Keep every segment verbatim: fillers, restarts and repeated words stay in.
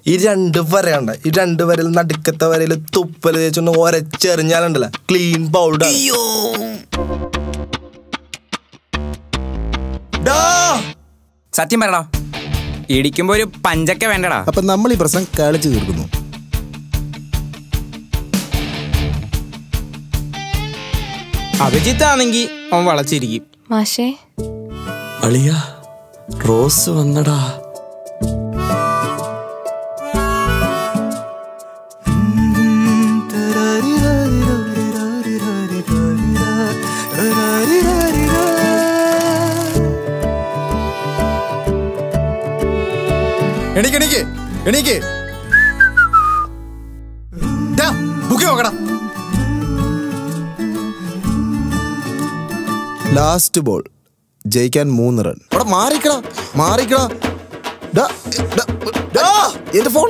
ഈ രണ്ട് വരയുണ്ട്, ഈ രണ്ട് വരയിൽ നടുക്കത്തെ വരയിൽ തുപ്പല് തേച്ചൊന്ന് ഒരച്ചെറിഞ്ഞാലുണ്ടല്ല ക്ലീൻ പൗഡർ. സത്യം പറയടാ, ഇടിക്കുമ്പോ ഒരു പഞ്ചക്ക വേണ്ടടാ. അപ്പൊ നമ്മൾ ഈ പ്രശ്നം കളിച്ചു തീർക്കുന്നു. അഭിജിത്താണെങ്കി അവൻ വളച്ചിരിക്കും. മാഷേ അളിയ റോസ് വന്നടാ. എണീക്ക് എണീക്ക് എണീക്ക്. ബുക്ക് നോക്കടാ. ലാസ്റ്റ് ബോൾ ജയിക്കാൻ മൂന്ന് റൺ. അവിടെ മാറിക്കടാ മാറിക്കടാ. എന്റെ ഫോൺ.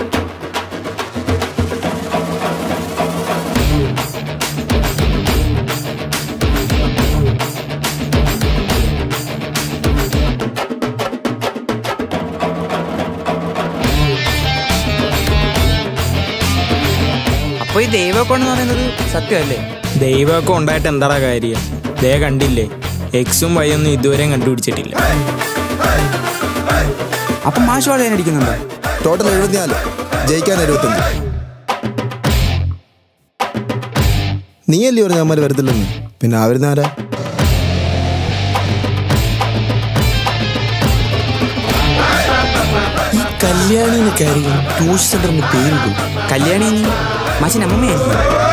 അപ്പൊ ഈ ദൈവമൊക്കെ എന്ന് പറയുന്നത് സത്യമല്ലേ? ദൈവമൊക്കെ ഉണ്ടായിട്ട് എന്താ കാര്യം? ദേ കണ്ടില്ലേ, എക്സും വൈയൊന്നും ഇതുവരെയും കണ്ടുപിടിച്ചിട്ടില്ല. അപ്പൊ മാഷ് വളയാൻ അടിക്കുന്നുണ്ടോ? ടോട്ടൽ എഴുപത്തിനാല്, ജയിക്കാൻ എഴുപത്തഞ്ച്. നീയല്ലേ പറഞ്ഞു അമ്മ വരത്തില്ലെന്ന്, പിന്നെ ആ വരുന്നാരാ? ഈ കല്യാണി കാര്യം ട്യൂഷൻ സെന്ററിന് പേരിടും. കല്യാണി മാഷിന് അമ്മയായിരിക്കും.